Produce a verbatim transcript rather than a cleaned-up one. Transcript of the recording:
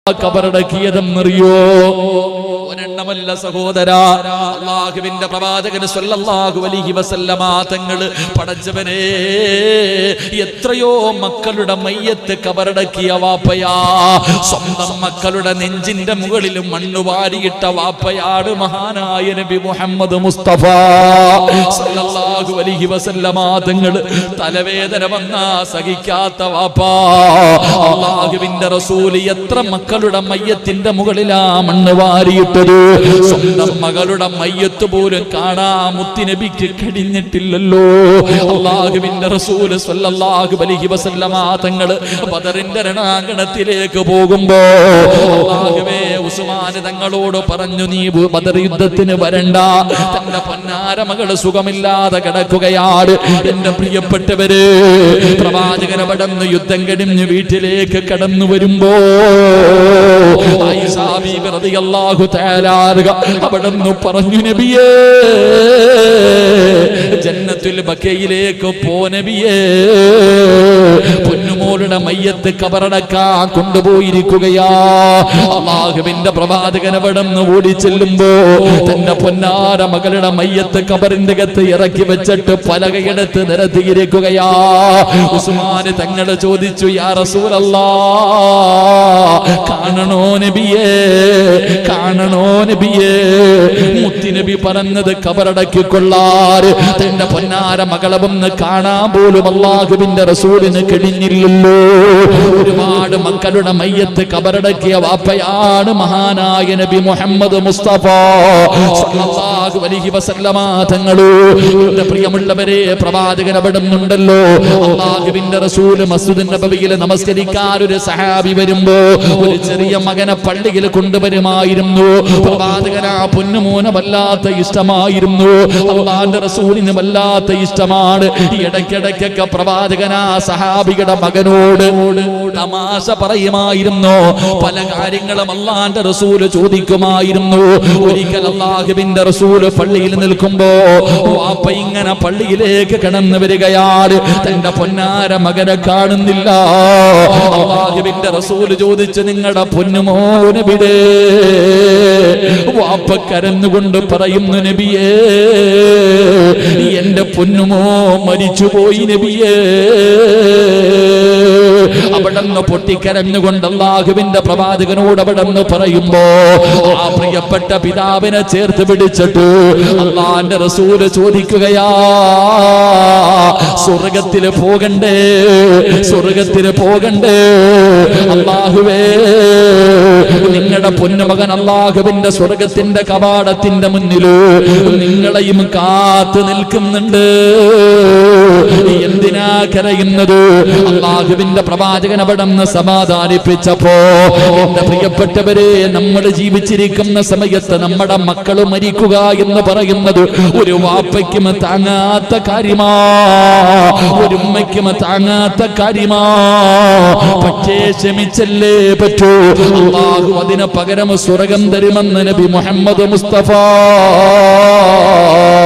കബറടക്കിയതെന്നറിയോ? ഒരെണ്ണമല്ല സഹോദരാ, അല്ലാഹുവിന്റെ പ്രവാചകൻ സ്വല്ലല്ലാഹു അലൈഹി വസല്ലമ തങ്ങൾ പടച്ചവനെ എത്രയോ മക്കളുടെ മയ്യത്ത് കബറടക്കിയ വാപ്പയാ. സ്വന്തം മക്കളുടെ നെഞ്ചിന്റെ മുകളിൽ മണ്ണ് വാരിയിട്ട വാപ്പയാണ് മഹാനായ നബി മുഹമ്മദ് മുസ്തഫ സ്വല്ലല്ലാഹു അലൈഹി വസല്ലമ തങ്ങൾ. തലവേദന വന്നാ സഹിക്കാത്ത വാപ്പാ. അല്ലാഹുവിന്റെ റസൂൽ എത്ര മക്കളുടെ മയ്യത്തിന്റെ മുകളിലാ മണ്ണ് വാരിയിട്ടത്. സ്വന്തം മകളുടെ മയ്യത്ത് പോലും കാണാൻ മുത്തുനബിക്ക് കഴിഞ്ഞിട്ടില്ലല്ലോ. അല്ലാഹുവിന്റെ റസൂൽ സ്വല്ലല്ലാഹു അലൈഹി വസല്ലമ തങ്ങൾ ബദറിന്റെ രണാങ്കണത്തിലേക്ക് പോകുമ്പോ അല്ലാഹുവേ ഉസ്മാൻ തങ്ങളോട് പറഞ്ഞു, നീ ബദർ യുദ്ധത്തിന് വരണ്ട, തന്റെ പൊന്നാര മകള് സുഖമില്ലാതെ കിടക്കുകയാണ്. എന്റെ പ്രിയപ്പെട്ടവര്, പ്രവാചകൻ അവിടുന്ന് യുദ്ധം കഴിഞ്ഞ് വീട്ടിലേക്ക് കടന്നു വരുമ്പോ ആയിഷ ബീബി റളിയല്ലാഹു തആല അവിടുന്ന് പറഞ്ഞു, നബിയേ ജന്നത്തുൽ ബഖയിലേക്ക് പോ നബിയേ, പൊന്നുമോളുടെ മയ്യത്ത് കബറടക്കാൻ കൊണ്ടുപോയിരിക്കുകയാ. അല്ലാഹുവിന്റെ പ്രവാചകൻ അവിടുന്ന് ഓടി ചെല്ലുമ്പോ തന്റെ പൊന്നാര മകളുടെ മയ്യത്ത് കബറിന്റെ അകത്ത് ഇറക്കി വെച്ചിട്ട് പലകയെടുത്ത് നിരത്തിയിരിക്കുകയാ. ഉസ്മാന് തങ്ങള് ചോദിച്ചു, യാ റസൂലല്ലാഹ്, കാണണോ നബിയേ, കാണണോ നബിയേ? മുത്തുനബി പറഞ്ഞത് കബറടക്കിക്കൊള്ളാറ് തന്റെ പൊന്നാര മകളെ ഒന്ന് കാണാൻ പോലും അല്ലാഹുവിന്റെ റസൂലിന് കഴിഞ്ഞില്ലല്ലോ. ഒരുപാട് മക്കളുടെ മയ്യത്ത് കബറടക്കിയ വാപ്പയാണ് മഹാനായ നബി മുഹമ്മദ് മുസ്തഫ സ്വല്ലല്ലാഹു അലൈഹി വസല്ലമ തങ്ങള്. എന്റെ പ്രിയമുള്ളവരെ, പ്രവാചകൻ അവിടുന്നുണ്ടല്ലോ. അല്ലാഹുവിന്റെ റസൂൽ മസ്ജിദുൻ നബവിയിൽ നമസ്കരിക്കാൻ ഒരു സഹാബി വരുമ്പോ ഒരു ചെറിയ മകനെ പള്ളിയിൽ കൊണ്ടുവരുമായിരുന്നു. പ്രവാചകൻ ആ പൊന്നുമോനെ വല്ലാത്ത ഇഷ്ടമായിരുന്നു. അല്ലാഹുവിന്റെ റസൂലിന് വല്ലാത്ത ഇഷ്ടമാണ്. ഇടയ്ക്കിടയ്ക്കൊക്കെ പ്രവാചകൻ ആ സഹാബിയുടെ മകനോട് തമാശ പറയുമായിരുന്നു. പല കാര്യങ്ങളും അല്ലാഹുവിന്റെ റസൂൽ ചോദിക്കുമായിരുന്നു. ഒരിക്കൽ അല്ലാഹുവിന്റെ റസൂൽ പള്ളിയിൽ നിൽക്കുമ്പോ വാപ്പ ഇങ്ങനെ പള്ളിയിലേക്ക് കടന്നു വരികയാണ്. തന്റെ പൊന്നാര മകനെ കാണുന്നില്ല. അല്ലാഹുവിന്റെ റസൂൽ ചോദിച്ചു, നിങ്ങളുടെ പൊന്നുമോനെ വിടെ? വാപ്പ കരന്നുകൊണ്ട് പറയുന്നു, നബിയേ എന്റെ പൊന്നുമോ മരിച്ചുപോയി നബിയേ. അവിടെന്ന് പൊട്ടിക്കരഞ്ഞുകൊണ്ട് അല്ലാഹുവിന്റെ പ്രവാചകനോട് അവിടെന്ന് പറയുമ്പോ ആ പ്രിയപ്പെട്ട പിതാവിനെ ചേർത്ത് പിടിച്ചിട്ട് അല്ലാഹുവിന്റെ റസൂൽ ചോദിക്കുകയാ, സ്വർഗത്തില് പോകണ്ടേ, സ്വർഗത്തില് പോകണ്ടേ? അല്ലാഹുവേ, നിങ്ങളുടെ പൊന്നുമകൻ അല്ലാഹുവിന്റെ സ്വർഗത്തിന്റെ കവാടത്തിന്റെ മുന്നില് നിങ്ങളെയും കാത്തു നിൽക്കുന്നുണ്ട്. എന്തിനാ കരയുന്നത്? അല്ലാഹുവിന്റെ പ്രവാചകൻ അവിടുന്ന് സമാധാനിപ്പിച്ചപ്പോ, എന്റെ പ്രിയപ്പെട്ടവരെ, നമ്മൾ ജീവിച്ചിരിക്കുന്ന സമയത്ത് നമ്മുടെ മക്കള് മരിക്കുക എന്ന് പറയുന്നത് ഒരു വാപ്പയ്ക്കും താങ്ങാത്ത കാര്യമാ, ഒരു ഉമ്മയ്ക്കും താങ്ങാത്ത കാര്യമാ. പക്ഷേ ക്ഷമിച്ചല്ലേ പറ്റൂ. അല്ലാഹു അതിന് പകരം സ്വർഗം തരുമെന്ന് നബി മുഹമ്മദ് മുസ്തഫ